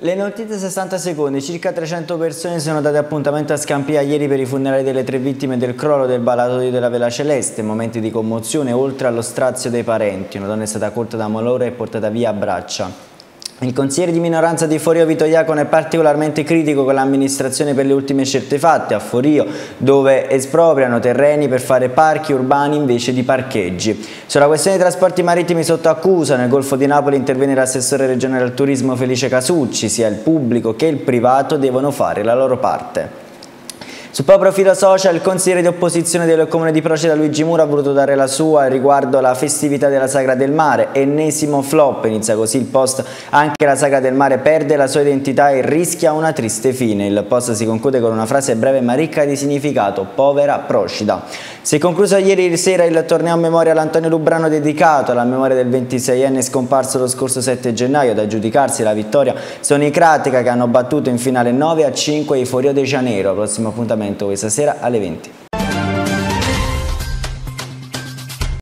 Le notizie 60 secondi, circa 300 persone sono date appuntamento a Scampia ieri per i funerali delle 3 vittime del crollo del ballatoio della Vela Celeste, momenti di commozione oltre allo strazio dei parenti. Una donna è stata colta da malore e portata via a braccia. Il consigliere di minoranza di Forio Vito Iacono è particolarmente critico con l'amministrazione per le ultime scelte fatte a Forio, dove espropriano terreni per fare parchi urbani invece di parcheggi. Sulla questione dei trasporti marittimi sotto accusa, nel Golfo di Napoli interviene l'assessore regionale al turismo Felice Casucci. Sia il pubblico che il privato devono fare la loro parte. Sul proprio profilo social, il consigliere di opposizione del comune di Procida Luigi Muro ha voluto dare la sua riguardo alla festività della Sagra del Mare. Ennesimo flop, inizia così il post. Anche la Sagra del Mare perde la sua identità e rischia una triste fine. Il post si conclude con una frase breve ma ricca di significato: povera Procida. Si è concluso ieri sera il torneo a memoria all'Antonio Lubrano dedicato alla memoria del 26enne scomparso lo scorso 7 gennaio. Ad aggiudicarsi la vittoria sono i Cratica, che hanno battuto in finale 9-5 i Forio de Janeiro. Prossimo appuntamento questa sera alle 20.